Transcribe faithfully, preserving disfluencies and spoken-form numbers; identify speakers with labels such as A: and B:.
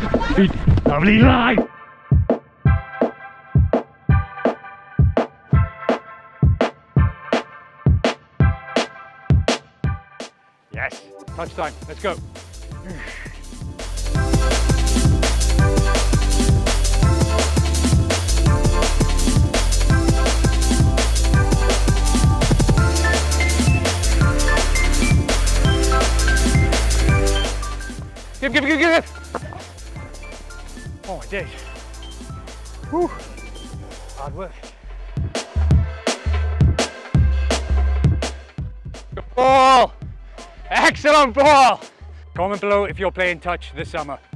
A: Sweet, lovely line. Yes, touchdown, let's go. Give, give, give, give! Oh my days. Whew. Hard work. Good ball! Excellent ball! Comment below if you're playing touch this summer.